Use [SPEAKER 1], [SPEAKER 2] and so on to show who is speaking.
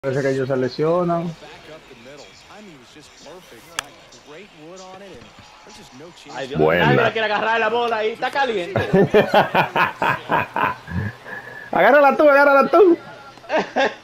[SPEAKER 1] Parece que ellos se lesionan.
[SPEAKER 2] Ay, Dios, nadie le
[SPEAKER 3] Buena.
[SPEAKER 2] quiere agarrar la bola ahí, está caliente.
[SPEAKER 3] Agárrala tú, agárrala tú.